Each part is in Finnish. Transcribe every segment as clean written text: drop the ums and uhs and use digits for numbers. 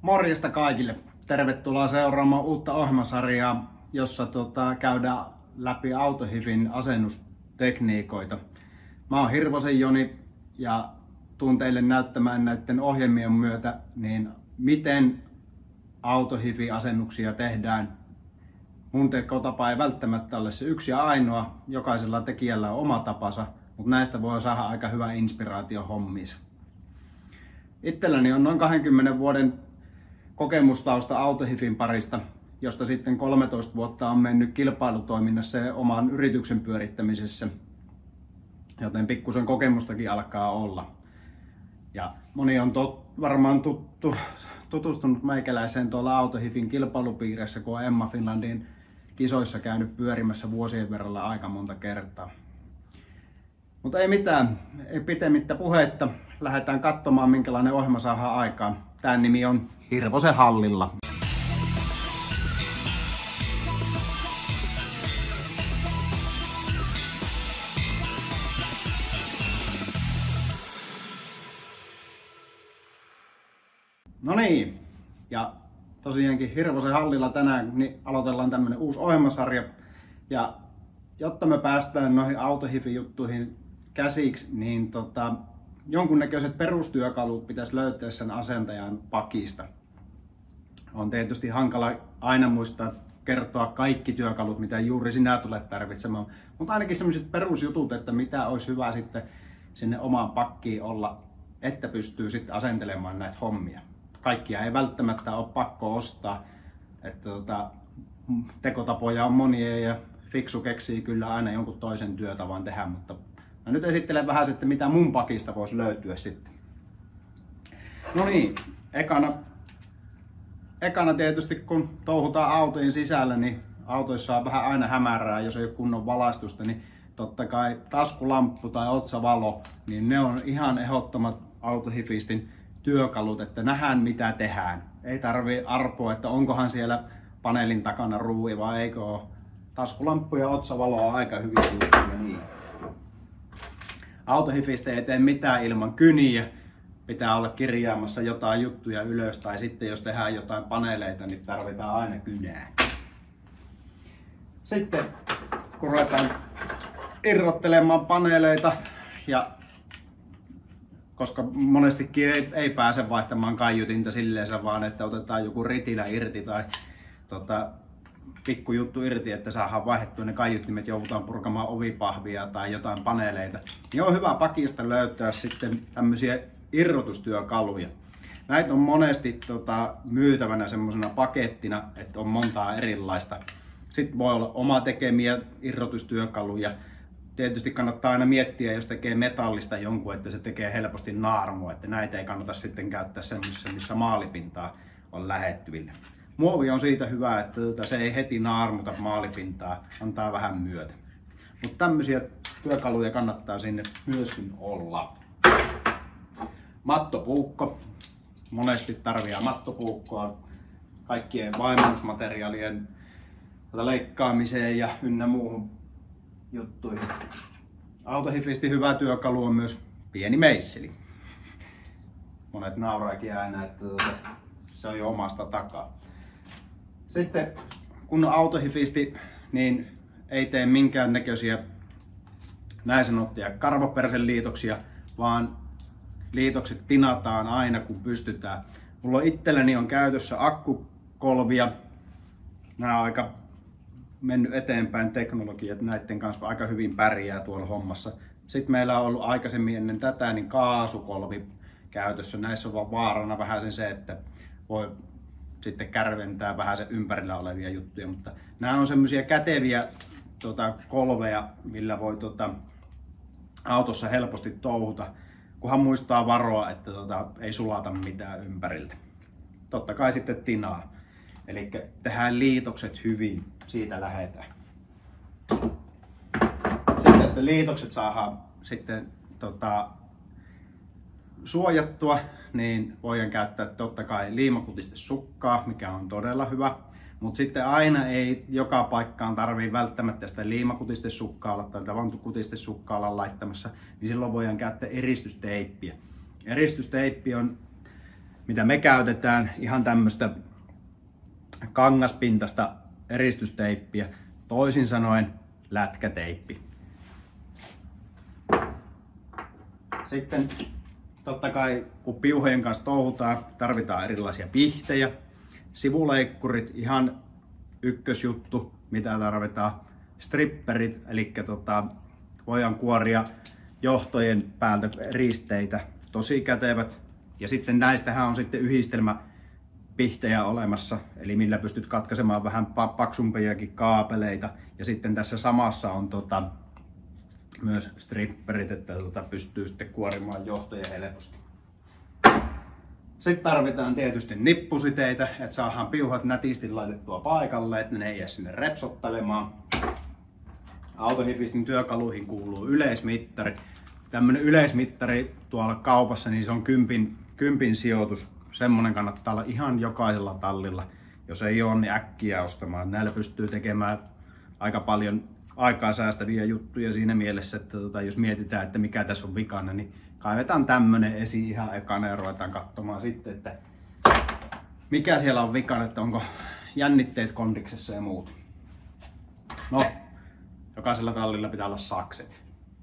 Morjesta kaikille! Tervetuloa seuraamaan uutta ohjelmasarjaa, jossa käydään läpi AutoHifin asennustekniikoita. Mä oon Hirvosen Joni ja tuun teille näyttämään näiden ohjelmien myötä, niin miten AutoHifin asennuksia tehdään. Mun tekotapa ei välttämättä ole se yksi ja ainoa, jokaisella tekijällä on oma tapansa, mutta näistä voi saada aika hyvä inspiraatio hommiinsa. Itselläni on noin 20 vuoden kokemustausta AutoHifin parista, josta sitten 13 vuotta on mennyt kilpailutoiminnassa ja oman yrityksen pyörittämisessä, joten pikkusen kokemustakin alkaa olla. Ja moni on varmaan tutustunut meikäläiseen tuolla AutoHifin kilpailupiirissä, kun on Emma Finlandin kisoissa käynyt pyörimässä vuosien verralla aika monta kertaa. Mutta ei mitään, ei pitemmittä puheitta. Lähdetään katsomaan, minkälainen ohjelma saadaan aikaan. Tämän nimi on Hirvosen hallilla. No niin, ja tosiaankin Hirvosen hallilla tänään niin aloitellaan tämmönen uusi ohjelmasarja. Ja jotta me päästään noihin AutoHifin juttuihin käsiksi, niin jonkunnäköiset perustyökalut pitäisi löytää sen asentajan pakista. On tietysti hankala aina muistaa kertoa kaikki työkalut, mitä juuri sinä tulet tarvitsemaan, mutta ainakin sellaiset perusjutut, että mitä olisi hyvä sitten sinne omaan pakkiin olla, että pystyy sitten asentelemaan näitä hommia. Kaikkia ei välttämättä ole pakko ostaa, että tekotapoja on monia ja fiksu keksii kyllä aina jonkun toisen työtavan tehdä, mutta mä nyt esittelen vähän sitten, mitä mun pakista voisi löytyä sitten. No niin, ekana tietysti kun touhutaan autojen sisällä, niin autoissa on vähän aina hämärää, jos ei ole kunnon valaistusta, niin totta kai taskulamppu tai otsavalo, niin ne on ihan ehdottomat AutoHifistin työkalut, että nähdään mitä tehdään. Ei tarvii arpoa, että onkohan siellä paneelin takana ruuvi vai eikö ole. Taskulamppu ja otsavalo on aika hyviä juttuja niin. AutoHifistä ei tee mitään ilman kyniä. Pitää olla kirjaamassa jotain juttuja ylös tai sitten jos tehdään jotain paneeleita, niin tarvitaan aina kynää. Sitten kun ruvetaan irrottelemaan paneeleita, ja koska monestikin ei pääse vaihtamaan kaiutinta silleen vaan, että otetaan joku ritilä irti tai pikku juttu irti, että saadaan vaihdettua ne kaiuttimet, joudutaan purkamaan ovipahvia tai jotain paneeleita, niin on hyvä pakista löytää sitten tämmöisiä irrotustyökaluja. Näitä on monesti myytävänä semmoisena pakettina, että on montaa erilaista. Sitten voi olla oma tekemiä irrotustyökaluja. Tietysti kannattaa aina miettiä, jos tekee metallista jonkun, että se tekee helposti naarmua, että näitä ei kannata sitten käyttää semmoisessa, missä maalipintaa on lähettyvillä. Muovi on siitä hyvä, että se ei heti naarmuta maalipintaa, antaa vähän myötä. Mutta tämmöisiä työkaluja kannattaa sinne myöskin olla. Mattopuukko. Monesti tarvitaan mattopuukkoa kaikkien vaimennusmateriaalien leikkaamiseen ja ynnä muuhun juttuihin. AutoHifisti hyvä työkalu on myös pieni meisseli. Monet nauraakin aina, että se on jo omasta takaa. Sitten kun on AutoHifisti, niin ei tee minkään näköisiä näin sanottuja karvaperseliitoksia, vaan liitokset tinataan aina kun pystytään. Mulla itselläni on käytössä akkukolvia. Nämä on aika mennyt eteenpäin teknologia, että näiden kanssa aika hyvin pärjää tuolla hommassa. Sitten meillä on ollut aikaisemmin ennen tätä niin kaasukolvi käytössä. Näissä on vaan vaarana vähän se, että voi sitten kärventää vähän sen ympärillä olevia juttuja, mutta nämä on semmoisia käteviä kolveja, millä voi autossa helposti touhuta, kunhan muistaa varoa, että ei sulata mitään ympäriltä. Totta kai sitten tinaa. Eli tehdään liitokset hyvin, siitä lähdetään. Sitten, että liitokset saadaan sitten suojattua, niin voidaan käyttää totta kai liimakutistesukkaa, mikä on todella hyvä. Mutta sitten aina ei joka paikkaan tarvii välttämättä sitä liimakutistesukkaa olla tai vantukutistesukkaa olla laittamassa, niin silloin voidaan käyttää eristysteippiä. Eristysteippi on mitä me käytetään, ihan tämmöistä kangaspintaista eristysteippiä, toisin sanoen lätkäteippi. Sitten totta kai kun piuhojen kanssa touhutaan, tarvitaan erilaisia pihtejä. Sivuleikkurit, ihan ykkösjuttu, mitä tarvitaan. Stripperit, eli voidaan kuoria johtojen päältä risteitä, tosi kätevät. Ja sitten näistähän on sitten yhdistelmäpihtejä olemassa, eli millä pystyt katkaisemaan vähän paksumpiakin kaapeleita. Ja sitten tässä samassa on myös stripperit, että pystyy sitten kuorimaan johtoja helposti. Sitten tarvitaan tietysti nippusiteitä, että saadaan piuhat nätisti laitettua paikalle, että ne ei jää sinne repsottelemaan. Autohifistin työkaluihin kuuluu yleismittari. Tämmönen yleismittari tuolla kaupassa, niin se on kympin sijoitus. Semmonen kannattaa olla ihan jokaisella tallilla. Jos ei ole, niin äkkiä ostamaan. Näillä pystyy tekemään aika paljon aikaa säästäviä juttuja siinä mielessä, että jos mietitään, että mikä tässä on vikana, niin kaivetaan tämmönen esiin ihan ekana ja ruvetaan katsomaan sitten, että mikä siellä on vikana, että onko jännitteet kondiksessa ja muut. No, jokaisella tallilla pitää olla sakset.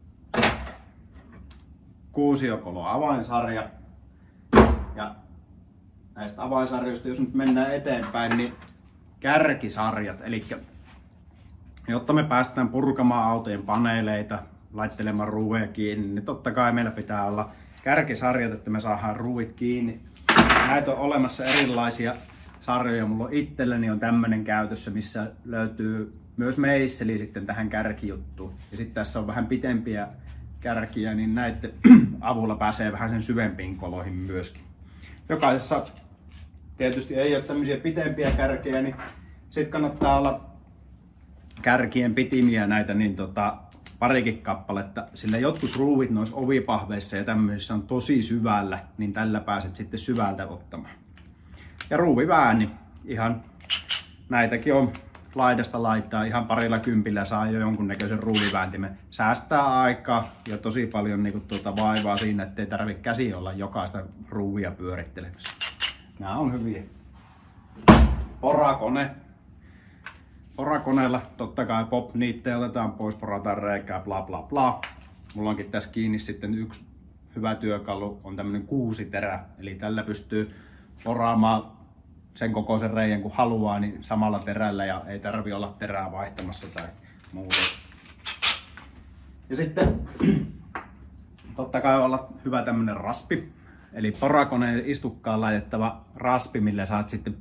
Kuusiokolo avainsarja. Ja näistä avainsarjoista, jos nyt mennään eteenpäin, niin kärkisarjat. Eli jotta me päästään purkamaan autojen paneeleita, laittelemaan ruuveja kiinni, niin totta kai meillä pitää olla kärkisarjat, että me saadaan ruuvit kiinni. Näitä on olemassa erilaisia sarjoja. Mulla on itselleni on tämmönen käytössä, missä löytyy myös meisseli sitten tähän kärkijuttuun. Ja sitten tässä on vähän pitempiä kärkiä, niin näiden avulla pääsee vähän sen syvempiin koloihin myöskin. Jokaisessa tietysti ei ole tämmöisiä pitempiä kärkiä, niin sitten kannattaa olla kärkien pitimiä näitä niin parikin kappaletta, sillä jotkut ruuvit noissa ovipahveissa ja tämmöisissä on tosi syvällä, niin tällä pääset sitten syvältä ottamaan. Ja ruuvivääni, ihan näitäkin on laidasta laittaa, ihan parilla kympillä saa jo jonkunnäköisen ruuvivääntimen. Säästää aikaa ja tosi paljon vaivaa siinä, ettei tarvitse käsi olla jokaista ruuvia pyörittelemässä. Nämä on hyviä. Porakone. Porakoneella totta kai pop-niittejä otetaan pois, porataan reikää, bla bla bla. Mulla onkin tässä kiinni sitten yksi hyvä työkalu, on tämmönen 6 terä. Eli tällä pystyy poraamaan sen kokoisen reijän kun haluaa, niin samalla terällä ja ei tarvi olla terää vaihtamassa tai muuta. Ja sitten totta kai olla hyvä tämmönen raspi. Eli porakoneen istukkaan laitettava raspi, millä saat sitten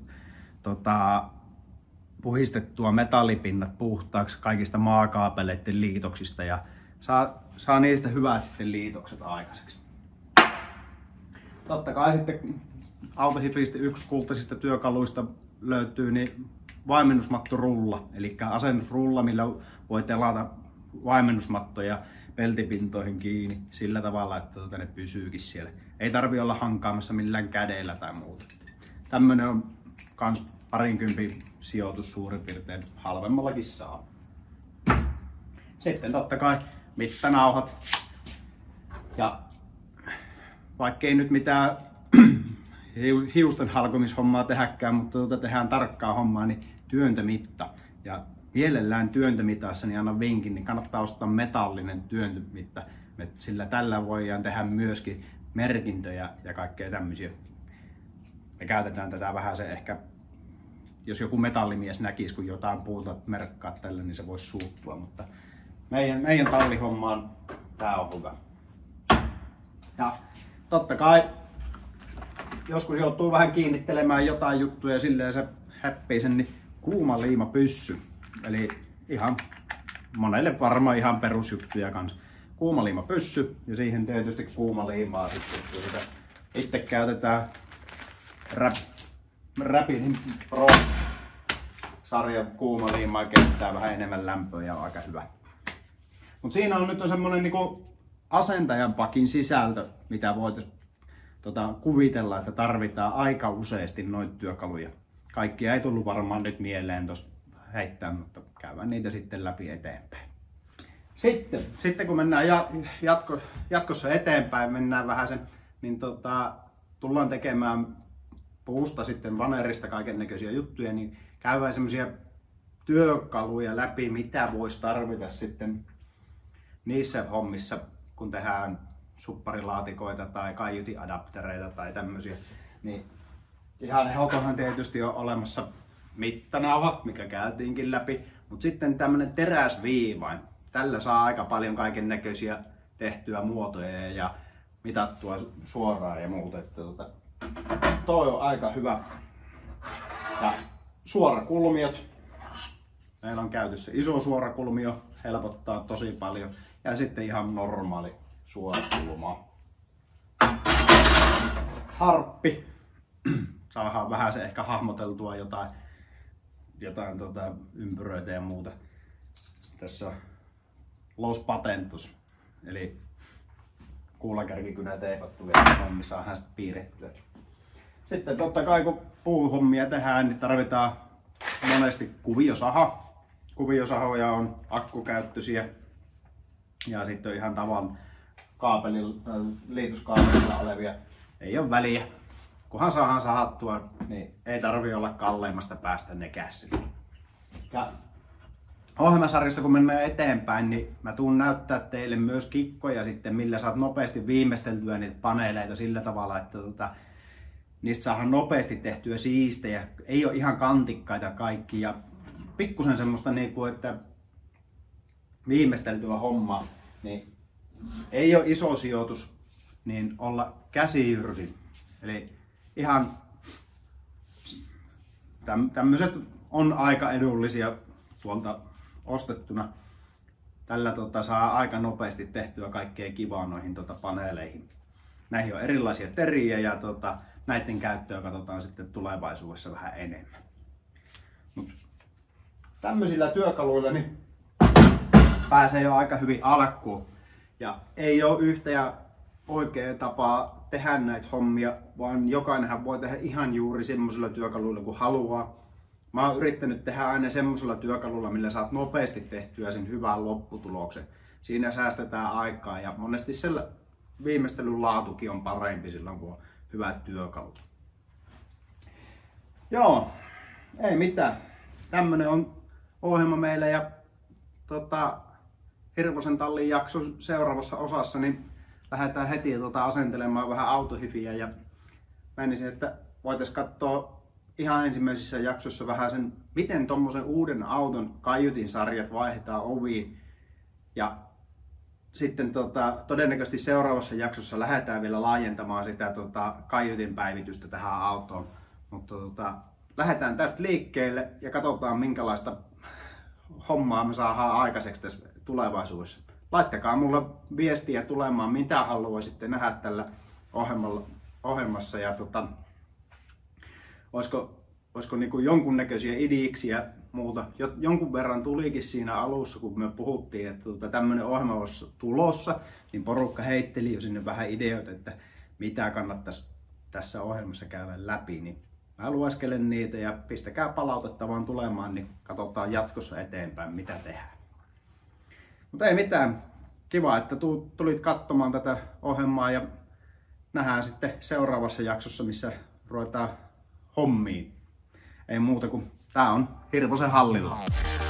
puhistettua metallipinnat puhtaaksi kaikista maakaapeleiden liitoksista ja saa niistä hyvät sitten liitokset aikaiseksi. Totta kai sitten Autohifistä yksi kultaisista työkaluista löytyy niin vaimennusmattorulla, eli asennusrulla, millä voi telata vaimennusmattoja peltipintoihin kiinni sillä tavalla, että ne pysyykin siellä. Ei tarvi olla hankaamassa millään kädellä tai muuta. Tämmönen on kans 20 sijoitus suurin piirtein, halvemmallakin saa. Sitten totta kai mittanauhat. Ja vaikkei nyt mitään hiusten halkomishommaa tehdäkään, mutta tehdään tarkkaa hommaa, niin työntömitta. Ja mielellään työntömitassa, niin annan vinkin, niin kannattaa ostaa metallinen työntömitta, sillä tällä voidaan tehdä myöskin merkintöjä ja kaikkea tämmöisiä. Me käytetään tätä vähän se ehkä, jos joku metallimies näkisi, kun jotain puuta merkkaa tällä, niin se voisi suuttua, mutta meidän tallihommaan tää on hyvä. Ja totta kai joskus joutuu vähän kiinnittelemään jotain juttuja silleen se häppii sen, niin kuuma liima pyssy. Eli ihan monelle varmaan ihan perusjuttuja kanssa. Kuuma liima pyssy ja siihen tietysti kuuma liimaa sitten. Itse käytetään Rapidin Pro -sarjan kuuma liimaa, kestää vähän enemmän lämpöä ja on aika hyvä. Mut siinä on nyt semmonen niinku asentajan pakin sisältö, mitä voitaisiin kuvitella, että tarvitaan aika useasti noita työkaluja. Kaikkia ei tullut varmaan nyt mieleen tuossa heittää, mutta käydään niitä sitten läpi eteenpäin. Sitten kun mennään jatkossa eteenpäin, mennään vähän sen, niin tullaan tekemään puusta sitten vanerista kaiken näköisiä juttuja, niin käydään semmoisia työkaluja läpi, mitä voisi tarvita sitten niissä hommissa, kun tehdään supparilaatikoita tai kaiutiadaptereita tai tämmöisiä. Niin ihan helpohan tietysti on olemassa mittanauha, mikä käytiinkin läpi, mutta sitten tämmönen teräsviivain. Tällä saa aika paljon kaiken näköisiä tehtyä muotoja ja mitattua suoraan ja muuta. Toi on aika hyvä. Ja suorakulmiot. Meillä on käytössä iso suorakulmio, helpottaa tosi paljon. Ja sitten ihan normaali suorakulma. Harppi. Saadaan vähän se ehkä hahmoteltua jotain ympyröitä ja muuta. Tässä on Los Patentus, eli kuulakärkikynä teipattu vielä, niin saadaan sitten piirrettyä. Sitten totta kai kun puuhommia tehdään, niin tarvitaan monesti kuviosaha. Kuviosahoja on akkukäyttöisiä ja sitten on ihan tavan liityskaapelilla olevia. Ei ole väliä. Kunhan saadaan sahattua, niin ei tarvitse olla kalleimmasta päästä nekässä. Ja ohjelmasarjassa kun mennään eteenpäin, niin mä tuun näyttää teille myös kikkoja sitten, millä saat nopeasti viimeisteltyä niitä paneeleita sillä tavalla, että niistä saadaan nopeasti tehtyä siistejä. Ei ole ihan kantikkaita kaikki ja pikkusen semmoista niinku, että viimeisteltyä hommaa, niin ei ole iso sijoitus, niin olla käsijyrsi. Eli ihan tämmöiset on aika edullisia tuolta ostettuna. Tällä saa aika nopeasti tehtyä kaikkea kivaa noihin paneeleihin. Näihin on erilaisia teriä ja näiden käyttöä katsotaan sitten tulevaisuudessa vähän enemmän. Mut tämmöisillä työkaluilla niin pääsee jo aika hyvin alkuun. Ja ei ole yhtä ja oikea tapaa tehdä näitä hommia, vaan jokainenhan voi tehdä ihan juuri semmoisilla työkaluilla kuin haluaa. Mä oon yrittänyt tehdä aina semmoisella työkalulla, millä saat nopeasti tehtyä sen hyvän lopputuloksen. Siinä säästetään aikaa ja monesti siellä viimeistelyn laatukin on parempi silloin, kun on hyvät työkalut. Joo, ei mitään. Tämmönen on ohjelma meillä ja Hirvosen tallin jakson seuraavassa osassa niin lähdetään heti asentelemaan vähän autohifiä ja menisin, että voitaisiin katsoa ihan ensimmäisissä jaksoissa vähän sen, miten tommosen uuden auton kaiutin sarjat vaihdetaan oviin. Ja sitten todennäköisesti seuraavassa jaksossa lähdetään vielä laajentamaan sitä kaiutin päivitystä tähän autoon. Mutta lähdetään tästä liikkeelle ja katsotaan minkälaista hommaa me saadaan aikaiseksi tässä tulevaisuudessa. Laittakaa mulle viestiä tulemaan, mitä haluaisitte nähdä tällä ohjelmassa ja olisiko niinku jonkunnäköisiä idiiksiä muuta. Jonkun verran tulikin siinä alussa, kun me puhuttiin, että tämmöinen ohjelma olisi tulossa, niin porukka heitteli jo sinne vähän ideoita, että mitä kannattaisi tässä ohjelmassa käydä läpi. Niin mä lueskelen niitä ja pistäkää palautetta vaan tulemaan, niin katsotaan jatkossa eteenpäin, mitä tehdään. Mutta ei mitään. Kiva, että tulit katsomaan tätä ohjelmaa ja nähdään sitten seuraavassa jaksossa, missä ruvetaan hommiin. Ei muuta kuin tää on Hirvosen hallilla.